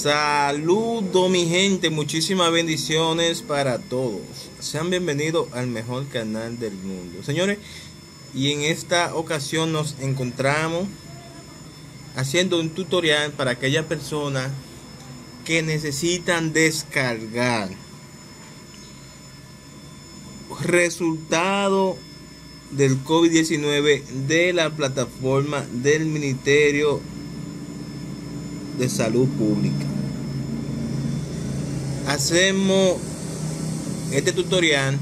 Saludo mi gente, muchísimas bendiciones para todos. Sean bienvenidos al mejor canal del mundo, señores. Y en esta ocasión nos encontramos haciendo un tutorial para aquellas personas que necesitan descargar resultado del COVID-19 de la plataforma del Ministerio de Salud Pública. Hacemos este tutorial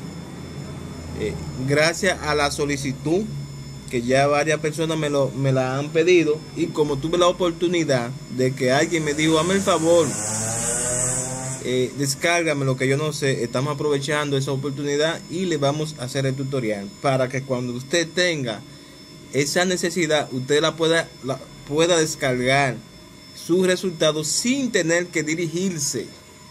gracias a la solicitud que ya varias personas me la han pedido, y como tuve la oportunidad de que alguien me dijo, hazme el favor, descárgame lo que yo no sé, estamos aprovechando esa oportunidad y le vamos a hacer el tutorial para que cuando usted tenga esa necesidad, usted pueda descargar sus resultados sin tener que dirigirse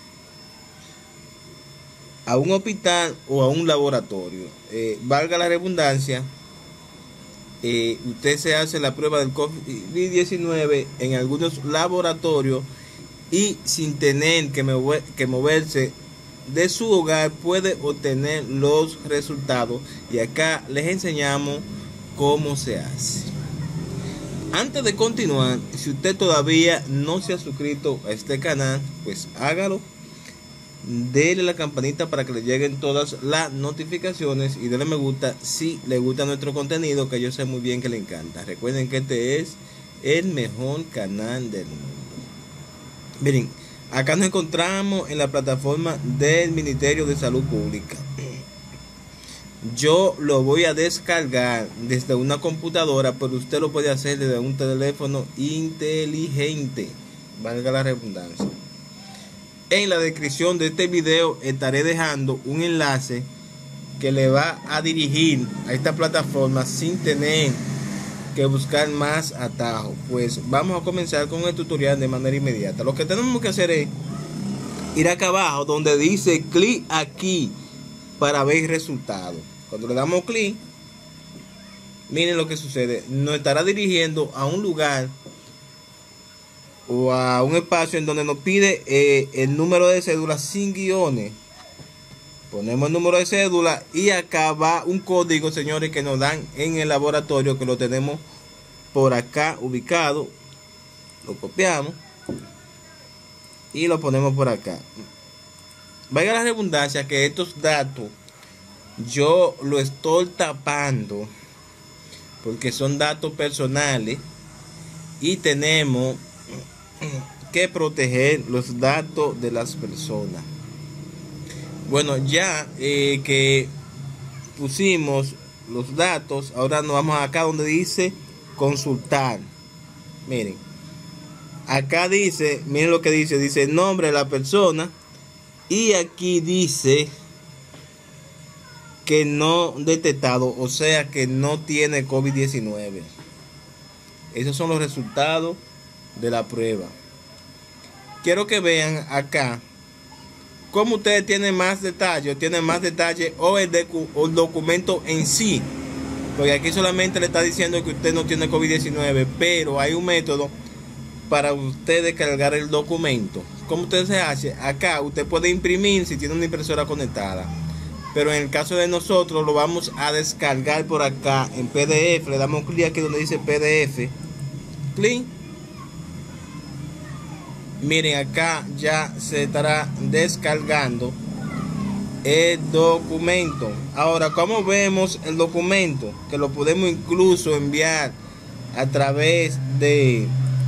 a un hospital o a un laboratorio. Valga la redundancia, usted se hace la prueba del COVID-19 en algunos laboratorios y sin tener que moverse de su hogar puede obtener los resultados, y acá les enseñamos cómo se hace. Antes de continuar, si usted todavía no se ha suscrito a este canal, pues hágalo. Dele la campanita para que le lleguen todas las notificaciones y dele me gusta si le gusta nuestro contenido, que yo sé muy bien que le encanta. Recuerden que este es el mejor canal del mundo. Miren, acá nos encontramos en la plataforma del Ministerio de Salud Pública. Yo lo voy a descargar desde una computadora, pero usted lo puede hacer desde un teléfono inteligente, valga la redundancia. En la descripción de este video estaré dejando un enlace que le va a dirigir a esta plataforma sin tener que buscar más atajos. Pues vamos a comenzar con el tutorial de manera inmediata. Lo que tenemos que hacer es ir acá abajo donde dice clic aquí para ver resultados. Cuando le damos clic, miren lo que sucede. Nos estará dirigiendo a un lugar o a un espacio en donde nos pide el número de cédula sin guiones. Ponemos el número de cédula y acá va un código, señores, que nos dan en el laboratorio, que lo tenemos por acá ubicado. Lo copiamos y lo ponemos por acá. Vaya la redundancia que estos datos yo lo estoy tapando porque son datos personales y tenemos que proteger los datos de las personas. Bueno, ya que pusimos los datos, ahora nos vamos acá donde dice consultar. Miren, acá dice, miren lo que dice el nombre de la persona, y aquí dice que no detectado, o sea que no tiene COVID-19. Esos son los resultados de la prueba. Quiero que vean acá cómo ustedes tienen más detalle o el documento en sí, porque aquí solamente le está diciendo que usted no tiene COVID-19, pero hay un método para usted descargar el documento. ¿Cómo usted se hace? Acá usted puede imprimir si tiene una impresora conectada, pero en el caso de nosotros lo vamos a descargar por acá en PDF. Le damos clic aquí donde dice PDF, clic. Miren, acá ya se estará descargando el documento. Ahora, ¿cómo vemos el documento? Que lo podemos incluso enviar a través de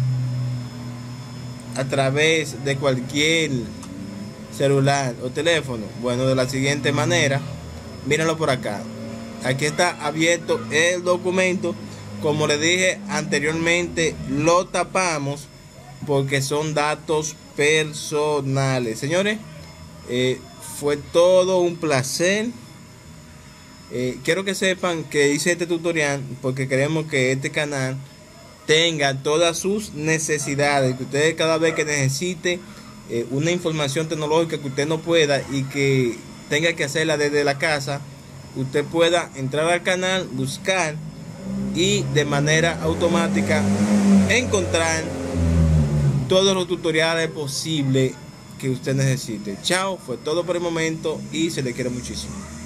cualquier celular o teléfono. Bueno, de la siguiente manera, mírenlo por acá. Aquí está abierto el documento. Como les dije anteriormente, lo tapamos porque son datos personales. Señores, fue todo un placer. Quiero que sepan que hice este tutorial porque queremos que este canal tenga todas sus necesidades, que ustedes cada vez que necesite una información tecnológica que usted no pueda y que tenga que hacerla desde la casa, usted pueda entrar al canal, buscar y de manera automática encontrar todos los tutoriales posibles que usted necesite. Chao, fue todo por el momento y se le quiere muchísimo.